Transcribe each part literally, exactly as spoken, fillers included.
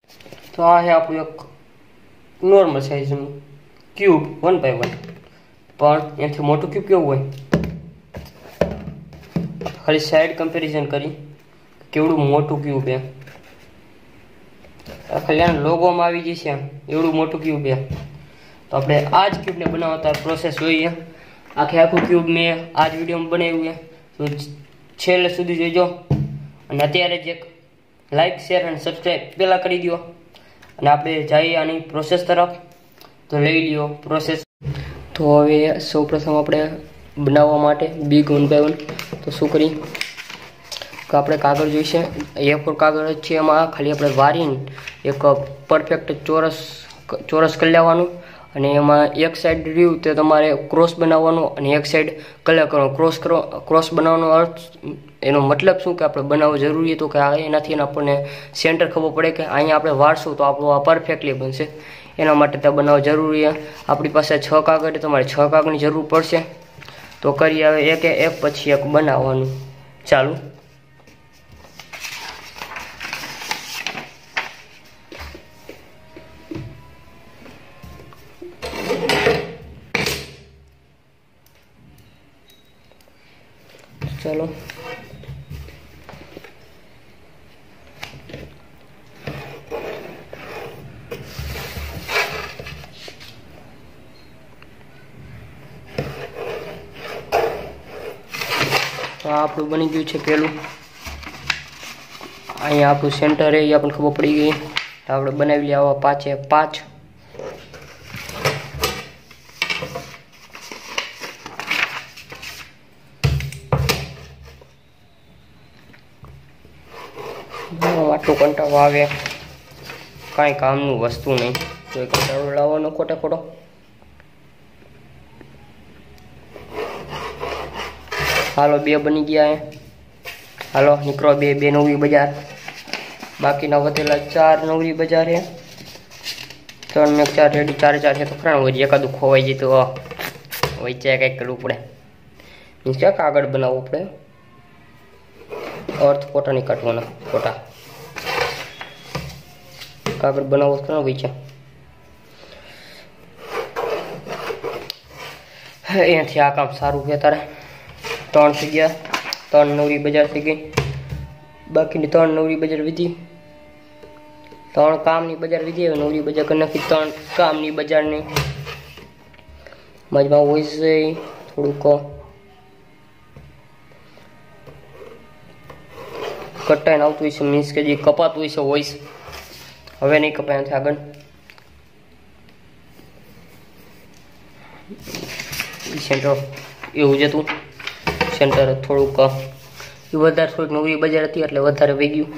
તો આ છે આપણું એક નોર્મલ સાઇઝનું ક્યુબ વન બાય વન, પણ એનાથી મોટું ક્યુબ કેવું હોય ખાલી સાઈડ કમ્પેરિઝન કરી કેવડું મોટું ક્યુબ છે. ખાલી આના લોગોમાં આવી જશે એવડું મોટું ક્યુબ છે. તો આપણે આ જ ક્યુબને બનાવતા પ્રોસેસ જોઈએ. આખે આખું ક્યુબ મેં આ જ વિડીયોમાં બનાવ્યું છે, તો છેલ્લે સુધી જોઈજો. અને અત્યારે જ એક લાઈક શેર અને સબસ્ક્રાઈબ પહેલાં કરી દો. અને આપણે જઈએ આની પ્રોસેસ તરફ. તો લઈ લ્યો પ્રોસેસ. તો હવે સૌપ્રથમ આપણે બનાવવા માટે બિગ વન બાય વન તો શું કરી કે આપણે કાગળ જોઈશે. એ ફોર કાગળ જ છે, એમાં ખાલી આપણે વારીને એક પરફેક્ટ ચોરસ ચોરસ કરી લેવાનું. અને એમાં એક સાઈડ રહ્યું તે તમારે ક્રોસ બનાવવાનું અને એક સાઈડ કલર કરવાનો. ક્રોસ કરો ક્રોસ બનાવવાનો અર્થ એનો મતલબ શું કે આપણે બનાવવો જરૂરી હતો કે એનાથી આપણને સેન્ટર ખબર પડે કે અહીંયા આપણે વાળશું તો આપણું આ પરફેક્ટલી બનશે. એના માટે તે બનાવવું જરૂરી છે. આપણી પાસે છ કાગળ, તમારે છ કાગળની જરૂર પડશે. તો કરી હવે એક એક પછી એક બનાવવાનું ચાલુ. ચાલો તો આપણું બની ગયું છે પેલું. અહીંયા આપણું સેન્ટર એ આપણને ખબર પડી ગઈ. આપણે બનાવી લઈએ આવા પાંચે પાંચ. આટલું કંટાળો આવે, કાંઈ કામનું વસ્તુ નહીં, તો એ કંટાળો લાવવાનો ખોટે ખોટો. હાલો બે બની ગયા. હાલો નીકળો બે બે નવરી બજાર. બાકીના વધેલા ચાર નવરી બજાર છે. ત્રણ ને ચાર રેડી, ચારે ચાર છે તો ખરા હોય. એકાદું ખોવાઈ જાય તો વચ્ચે કંઈક કરવું પડે. મીન્સ કે કાગળ બનાવવું પડે. અર્થ ફોટા નહીં કાઢવાના, ફોટા કાગળ બનાવો ખરા વચ્ચે. એનાથી આ કામ સારું છે. તારે ત્રણ થઈ ગયા, ત્રણ નવરી બજાર થઈ ગઈ. બાકીની ત્રણ નવરી બજાર વિધી. ત્રણ કામની બજાર વિધી. હવે નવરી બજાર કરી નાખી. ત્રણ કામની બજારની મજમાં હોય છે થોડુંક કટાઈને આવતું હોય છે, મીન્સ કે જે કપાતું હોય છે વોઇસ હવે નહીં કપાય. નથી આગળ સેન્ટર એવું જ હતું. સેન્ટર થોડુંક વધારે થોડીક નવરી બજાર હતી એટલે વધારે વહી ગયું.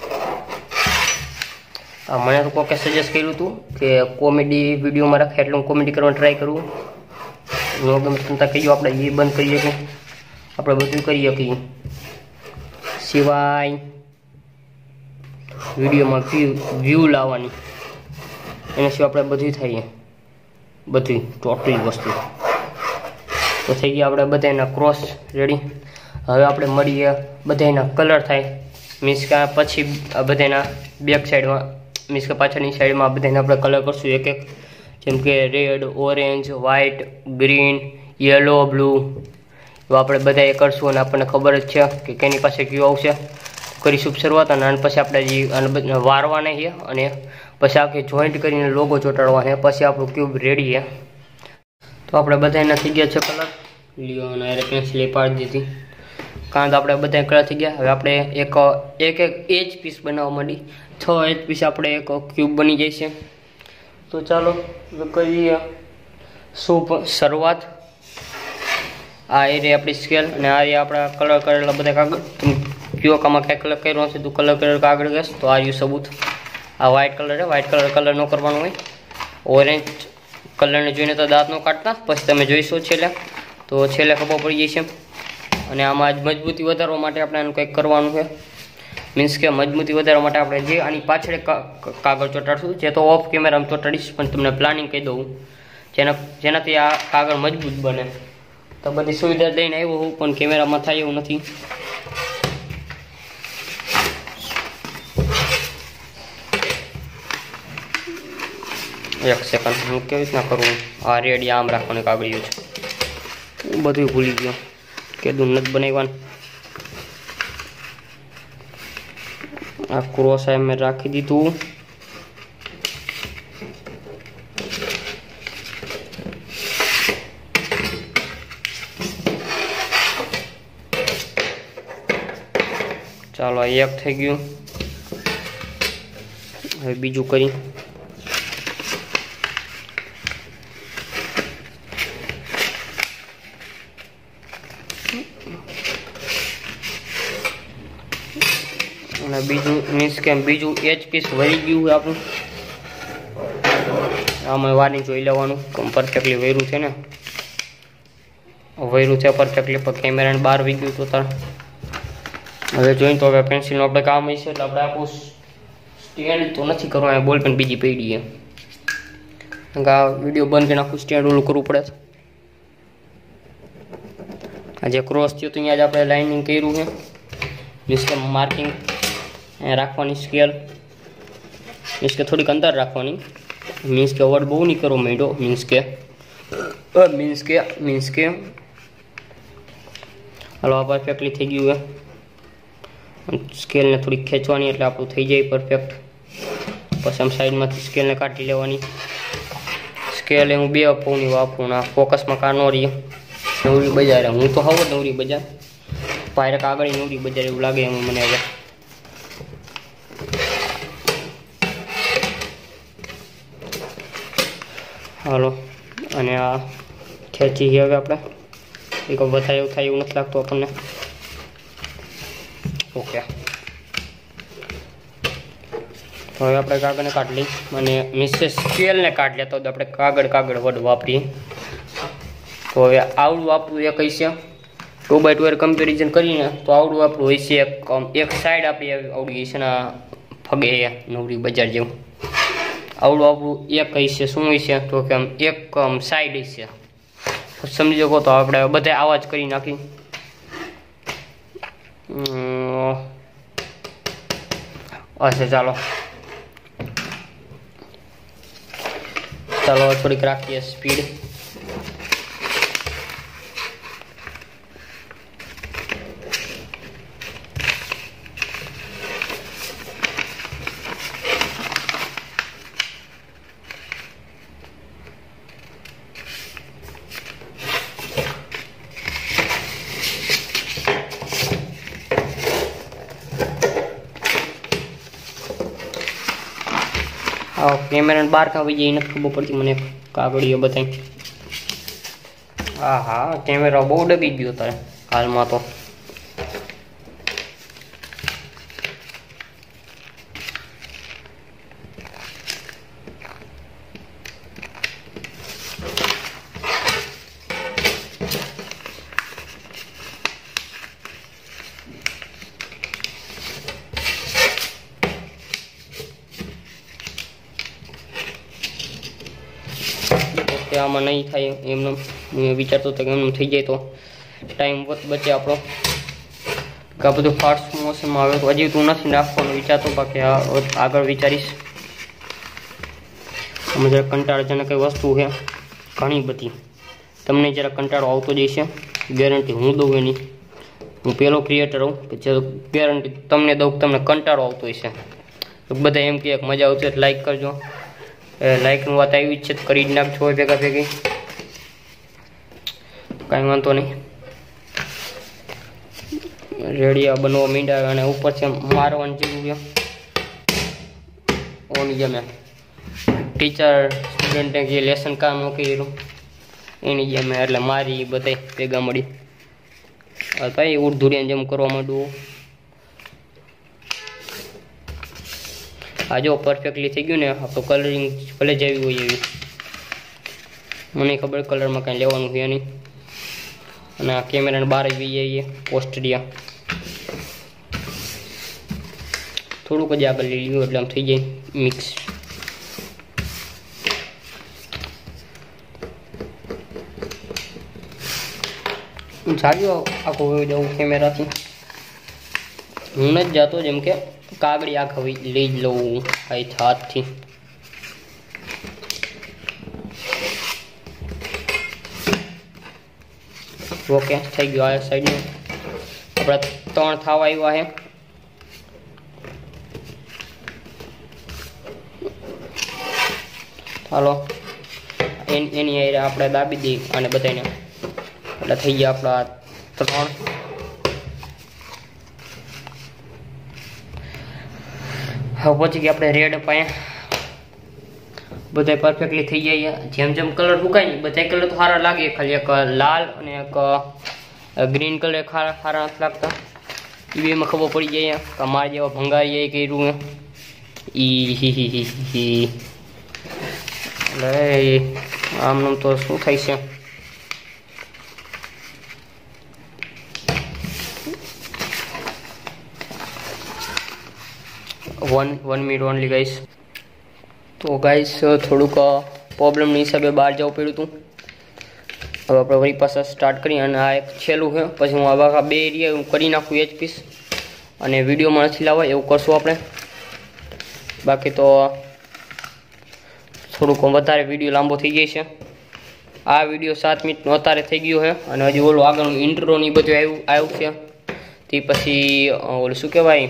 મને તો કોકે સજેસ્ટ કર્યું હતું કે કોમેડી વિડીયોમાં રાખે એટલે હું કોમેડી કરવાની ટ્રાય કરું. નો ગમે ચિંતા કહીએ આપણે એ બંધ કરીએ કે આપણે બધું કરીએ શકીએ. સિવાય વિડીયોમાં વ્યૂ વ્યૂ લાવવાની એના સિવાય આપણે બધું થઈએ, બધી ટોટલી વસ્તુ. તો થઈ ગયા આપણે બધાના ક્રોસ રેડી. હવે આપણે મળીએ બધાના કલર થાય. મીન્સ કે પછી બધાના બેક સાઈડમાં મીન્સ કે પાછળની સાઈડમાં બધાને આપણે કલર કરશું એક એક. જેમ કે red, orange, white, green, yellow, blue તો આપણે બધા એ કરશું. અને આપણને ખબર જ છે કે કેની પાસે કયું આવશે. કરીશું શરૂઆત. અને પછી આપણે જે વારવાના છે અને પછી આખી જોઈન્ટ કરીને લોગો ચોંટાડવાના. પછી આપણું ક્યુબ રેડી છે. તો આપણે બધાના થઈ ગયા છે કલર. લ્યો અને પેન્સિલ પાડી દીધી. કારણ તો આપણે બધા કલર થઈ ગયા. હવે આપણે એક એક એક એચ પીસ બનાવવા માંડી. છ એચ પીસ આપણે એક ક્યુબ બની જાય છે. તો ચાલો કરીએ શું શરૂઆત. આ એ રે આપણી સ્કેલ અને આ એ આપણા કલર કરેલા બધા કાગળ. કયો કામાં ક્યાં કલર કર્યો હશે તું કલર કરેલો કાગળ ગેસ તો આ રહ્યું સબૂત. આ વ્હાઇટ કલર છે. વ્હાઇટ કલર કલર ન કરવાનો હોય. ઓરેન્જ કલરને જોઈને તો દાંત ન કાઢતા. પછી તમે જોઈશો છેલ્લે તો છેલ્લે ખબર પડી જશે. અને આમાં મજબૂતી વધારવા માટે આપણે આનું કંઈક કરવાનું છે. મીન્સ કે મજબૂતી વધારવા માટે આપણે જે આની પાછળ કાગળ ચોંટાડશું, જે તો ઓફ કેમેરામાં ચોંટાડીશ પણ તમને પ્લાનિંગ કહી દઉં જેના જેનાથી આ કાગળ મજબૂત બને. તો બધી સુવિધા લઈને આવ્યો હું પણ કેમેરામાં થાય એવું નથી. एक सेकंड हूँ केवी रीतना करूँ आ रेडी आम राखवानी कागड़ियों छे बधुं भूली गयो कीधुं नथी बनाव्यानुं आ क्रॉस आ मैं राखी दीधुं चालो एक थई गयुं हवे बीजुं करी बीजू मीन्स के बीजू एच पीस वही गयु है आपनु आमां वारी जोई लेवानुं कम परफेक्टली वयरू छे ने वयरू छे परफेक्टली पर केमेरा ने बार वी गयुं तो तार हवे जोईन तो हवे पेन्सिल नो आपणे काम हशे એટલે આપણે આપું સ્ટેન્ડ તો નથી કરવું આ બોલ પેન બીજી પડી છે આ વિડિયો બંધ કરીને આખું સ્ટેન્ડ ઓલું કરવું પડે આ જે ક્રોસ થયો તો અહીંયા જ આપણે લાઇનિંગ કર્યું છે મીન્સ કે માર્કિંગ राखवानी स्केल मीन्स के थोड़ी अंदर राखवानी मीन्स के अवॉइड बहु नहीं करो मेडो मीन्स के मीन्स के मीन्स के हलो आ परफेक्टली थी गयु है स्केल ने थोड़ी खेचवानी एटले आपणुं थई जाय परफेक्ट पछी आम साइड में स्केल ने काढी लेवानी स्केल हूँ बे अपोनी वापरू ना फोकस में का न रही नवरी बजार हूँ तो हव नवरी बजार पायरे कागड़ी नवरी बजार एवं लगे एम मने हवे हालो अने आ खेची है हवे आपणे एक वधारे एवुं थाय एवुं नथी लागतुं आपणने ओके तो हवे आपणे कागळ ने काढी लई अने मीन्स स्केल ने काढी लेतो आपणे कागळ कागळ वड वापरीए तो हवे आवडું આપણું એક હશે टू बाय टू कम्पेरिजन करीने तो आवडું આપણું હશે એક એક સાઈડ આપણી આવડી હશે ને ફગે નવરી બજાર જેવું आवड़ू आपू एक हशे शू हशे तो कि आम एक साइड हशे समझी सको तो आपणे बधा आवाज करी नाखी अच्छा चालो चालो थोड़ीक राखीए स्पीड कैमरा बार का वही जाए खबर पड़ती मैंने कागड़ियों बताई हाँ हाँ कैमरा बहुत डबी गयो तारे हाल में तो आम नहीं थाय एमने विचारतो तो एमने थी जाए तो टाइम बचे आपणो आ बधुं फास्ट मोशन में आवे तो हजी तू नहीं नाखवानुं विचारतो बाकी आगळ विचारीश आमां जरा कंटाळाजनक कई वस्तु है घणी बधी तमने जरा कंटाळो आवतो ज हशे गेरंटी हूँ दऊँ एनी हूँ पहेलो क्रिएटर हूँ गेरंटी तमने दऊँ तमने कंटाळो आवतो हशे बधा एम कहे मजा आवती होय तो लाइक करजो लाइक नु बात आई है तो करी नाखो भेगा भेगी कई वांधो नहीं रेडी आ बनवा मींडा अने ऊपर से मारवानी जेवुं है ओनी जमे टीचर स्टूडेंट ने लेसन काम न कर्युं एनी जमे एटले मारी बधाय भेगा मळी भाई उड़धुड़िया जेम करवा मांडुं आ जो परफेक्टली थी गयु ने आप कलरिंग भले जी हो मैंने खबर कलर में कहीं लेवा है नहीं आ कैमरा ने बार वी जाइए पोस्टरिया थोड़ुंक ज आगे ली लीधुं एटले आम थी जाए मिक्स जाग्यो आखो जाऊँ कैमरा थी हूँ नहीं जातो जेम के कागड़ी आखा लई ज लऊँ हाथ थी ઓકે થઈ ગયું આ સાઈડનું આપણે ત્રણ થવા આવ્યા છે હાલો એની આપણે દાબી દઈએ અને બધાને એટલે થઈ ગયા આપણા ત્રણ હવે પછી ગયા આપણે રેડ પાસે બધા પરફેક્ટલી થઈ જાય જેમ જેમ કલર સુકાય ને બધા કલર તો સારા લાગે ખાલી એક લાલ અને એક ગ્રીન કલર સારા સારા નથી લાગતા એ એમાં ખબર પડી જાય કે મારે જેવા ભંગારી જાય કર્યું ઈ હી હી હી હી એટલે આમનું તો શું થાય છે one one minute only guys તો ગાઈસ થોડુંક પ્રોબ્લેમની હિસાબે બહાર જવું પડ્યું હતું હવે આપણે વળી પાછા સ્ટાર્ટ કરીએ અને આ એક છેલ્લું છે પછી હું આવા બે એરિયા હું કરી નાખું એ જ પીસ અને વિડીયોમાં નથી લાવવા એવું કરશું આપણે બાકી તો થોડુંક વધારે વિડીયો લાંબો થઈ જાય છે આ વિડીયો સાત મિનિટનો અત્યારે થઈ ગયો છે અને હજી ઓલું આગળનું ઇન્ટ્રો ને બધું આવ્યું આવ્યું છે તે પછી ઓલું શું કહેવાય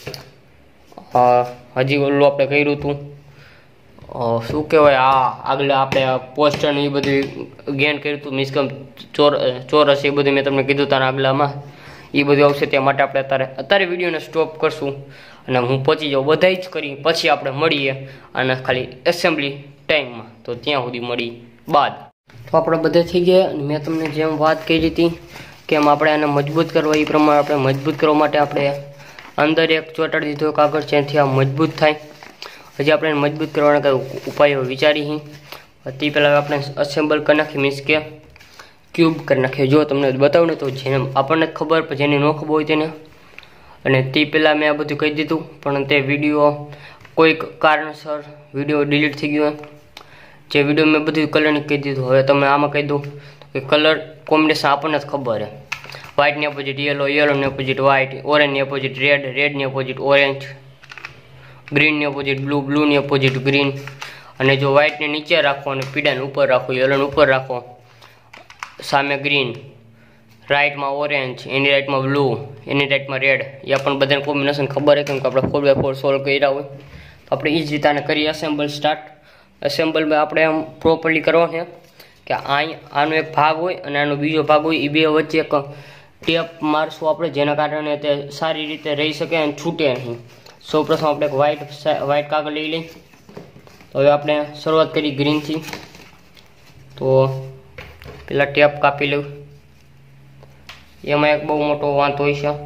હજી ઓલું આપણે કર્યું હતું શું કહેવાય આ આગળ આપણે પોસ્ટર ને એ બધું ગેન કર્યું હતું મીન્સ કે ચોર ચોરસ એ બધું મેં તમને કીધું તારા આગલામાં એ બધું આવશે તે માટે આપણે અત્યારે અત્યારે વિડીયોને સ્ટોપ કરશું અને હું પહોંચી જાઉં બધા જ કરી પછી આપણે મળીએ અને ખાલી એસેમ્બલી ટાઈમમાં તો ત્યાં સુધી મળી બાદ તો આપણે બધા થઈ ગયા અને મેં તમને જેમ વાત કરી હતી કે એમ આપણે આને મજબૂત કરવા એ પ્રમાણે આપણે મજબૂત કરવા માટે આપણે અંદર એક ચોટાડી દીધો કાગળ જેથી આ મજબૂત થાય હજી આપણે મજબૂત કરવાના કંઈ ઉપાયો વિચારી તે પહેલાં આપણે અસેમ્બલ કરી નાખીએ મીન્સ કે ક્યુબ કરી નાખીએ જો તમને બતાવું ને તો જેને આપણને ખબર પણ જેને ન ખબર હોય તેને અને તે પહેલાં મેં આ બધું કહી દીધું પણ તે વિડીયો કોઈક કારણસર વિડીયો ડિલીટ થઈ ગયો જે વિડીયો મેં બધું કલરની કહી દીધું હવે તમે આમાં કહી દઉં કે કલર કોમ્બિનેશન આપણને જ ખબર છે વ્હાઇટની ઓપોઝિટ યલો યલોની ઓપોઝિટ વ્હાઇટ ઓરેન્જની ઓપોઝિટ રેડ રેડની ઓપોઝિટ ઓરેન્જ ગ્રીનની ઓપોઝિટ બ્લુ બ્લુની ઓપોઝિટ ગ્રીન અને જો વ્હાઇટને નીચે રાખો અને પીળાને ઉપર રાખો યલોને ઉપર રાખો સામે ગ્રીન રાઇટમાં ઓરેન્જ એની રાઇટમાં બ્લુ એની રાઇટમાં રેડ એ આપણને બધાને કોમ્બિનેશન ખબર છે કેમ કે આપણે ફોર બાય ફોર સોલ્વ કર્યા હોય તો આપણે એ જ રીતે આને કરીએ અસેમ્બલ સ્ટાર્ટ અસેમ્બલમાં આપણે આમ પ્રોપરલી કરવાનું છે કે અહીં આનો એક ભાગ હોય અને આનો બીજો ભાગ હોય એ બે વચ્ચે એક ટેપ મારશું આપણે જેના કારણે તે સારી રીતે રહી શકે અને છૂટે નહીં સૌપ્રથમ આપણે એક વ્હાઇટ વ્હાઇટ કાગળ લઈ લઈ તો હવે આપણે શરૂઆત કરી ગ્રીનથી તો પેલા ટેપ કાપી લઉં એમાં એક બહુ મોટો વાંધો હોય છે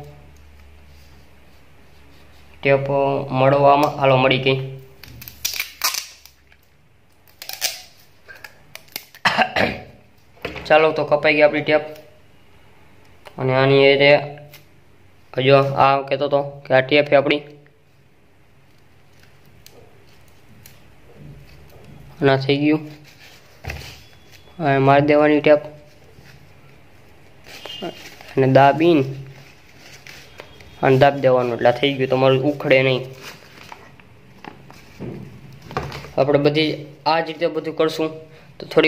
ટેપ મળવામાં હાલો મળી ગઈ ચાલો તો કપાઈ ગઈ આપણી ટેપ અને આની એ હજુ આ કહેતો હતો કે આ ટેપ છે આપણી ના થઈ ગયું હવે મારી દેવાની ટેપ અને દાબીને અને દાબ દેવાનું એટલે થઈ ગયું તમારું ઉખડે નહીં આપણે બધી આ જ રીતે બધું કરશું તો થોડી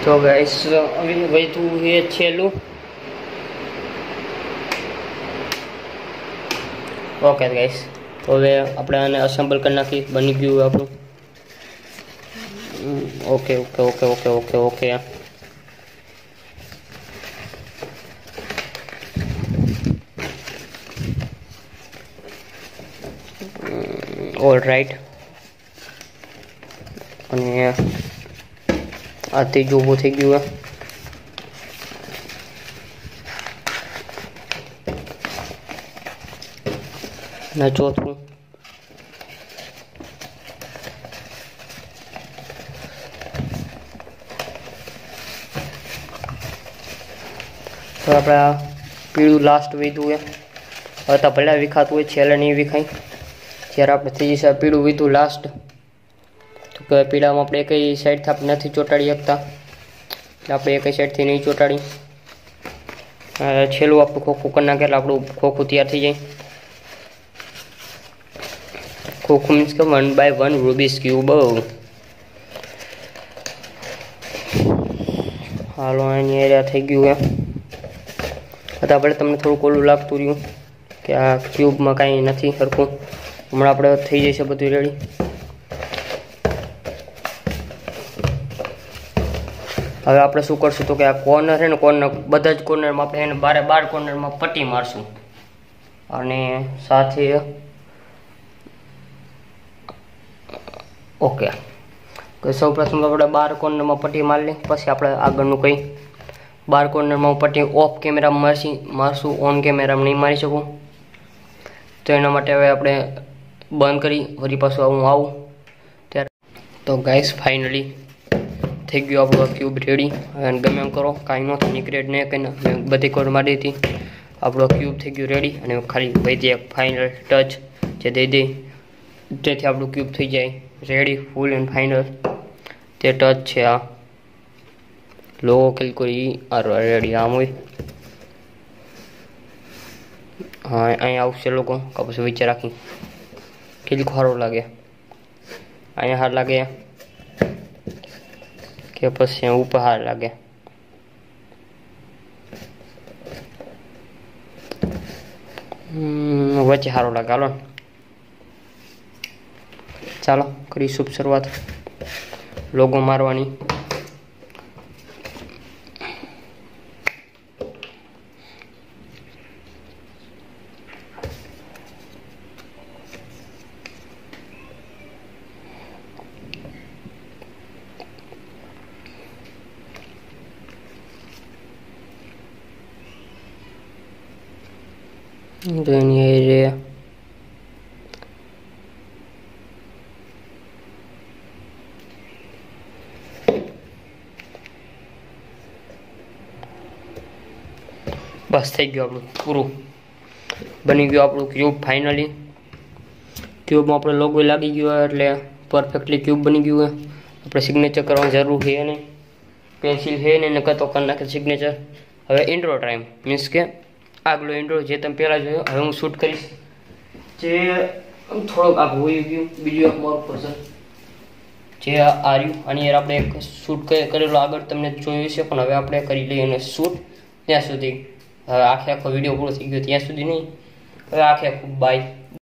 તો ગાઈસ હવે વધ્યું એ છેલ્લું. ઓકે ગાઈસ, તો હવે આપણે આને અસેમ્બલ કરી નાખી. બની ગયું આપણું. Okay okay okay okay okay okay all right. અને આ ત્રીજું ઊભું થઈ ગયું. ના ચોથું. તો આપણે આ પીળું લાસ્ટ વીધું એ હતા ભલે વિખાતું હોય, છેલ્લે નહીં વિખાય. જ્યારે આપણે થઈ જશે પીળું વીધું લાસ્ટ, તો કે પીળામાં આપણે એકઈ સાઈડથી આપણે નથી ચોંટાડી શકતા, એટલે આપણે એકઈ સાઈડથી નહીં ચોંટાડી. છેલ્લું આપણું ખોખું કરી નાખે એટલે આપણું ખોખું તૈયાર થઈ જાય. ખોખું મીન્સ કે one by one Rubik's cube. હાલો એની એરિયા થઈ ગયું એમ હતા. આપણે તમને થોડુંક ઓલું લાગતું રહ્યું કે આ ક્યુબમાં કાંઈ નથી સરખું. હમણાં આપણે થઈ જશે બધું રેડી. હવે આપણે શું કરશું તો કે આ કોર્નર છે ને, કોર્નર બધા જ કોર્નરમાં આપણે એને બારે બાર કોર્નરમાં પટ્ટી મારશું. અને સાથે ઓકે સૌ પ્રથમ આપણે બાર કોર્નરમાં પટ્ટી મારી લઈએ, પછી આપણે આગળનું કંઈ બાર કોર્નરમાં પટ્ટી ઓફ કેમેરામાં મારશી મારશું ઓન કેમેરામાં નહીં મારી શકું. તો એના માટે હવે આપણે બંધ કરી વળી પાછું હું આવું ત્યારે. તો ગાઈસ ફાઇનલી થઈ ગયું આપણું ક્યુબ રેડી. અને ગમે એમ કરો કાંઈ ન થાય, નીકળે જ નહીં કંઈ. મેં બધી કોર મારી હતી. આપણું ક્યુબ થઈ ગયું રેડી. અને ખાલી ભાઈ એક ફાઇનલ ટચ જે દઈ દઈ તેથી આપણું ક્યુબ થઈ જાય રેડી, ફૂલ એન્ડ ફાઇનલ. તે ટચ છે આ લોગો ક્લિક કરી આ રેડી. આમ હોય હા અહીંયા આવશે લોકો કે પછી વિચાર રાખી ક્લિક સારું લાગે, અહીંયા સારું લાગે કે પછી ઉપર સારું લાગે. વચ્ચે સારું લાગે. હાલો ચાલો કરી શુભ શરૂઆત લોગો મારવાની. એની એરિયા બસ થઈ ગયું આપણું પૂરું. બની ગયું આપણું ક્યુબ ફાઇનલી. ક્યુબમાં આપણે લોગો લાગી ગયો એટલે પરફેક્ટલી ક્યુબ બની ગયું હોય. આપણે સિગ્નેચર કરવાની જરૂર છે નહીં, પેન્સિલ છે ને એને કતો કરી નાખે સિગ્નેચર. હવે ઇન્ટ્રો ટાઈમ મીન્સ કે આગલો ઇન્ટ્રો જે તમે પહેલાં જોયો હવે હું શૂટ કરીશ, જે થોડોક આ હોઈ ગયું. બીજું એક મારું પર્સન જે આ રહ્યું આની યાર આપણે એક શૂટ કરેલો આગળ તમને જોયું છે, પણ હવે આપણે કરી લઈએ એને શૂટ. ત્યાં સુધી હવે આખે આખો વિડીયો પૂરો થઈ ગયો ત્યાં સુધી નહીં, હવે આખે આખું બાય.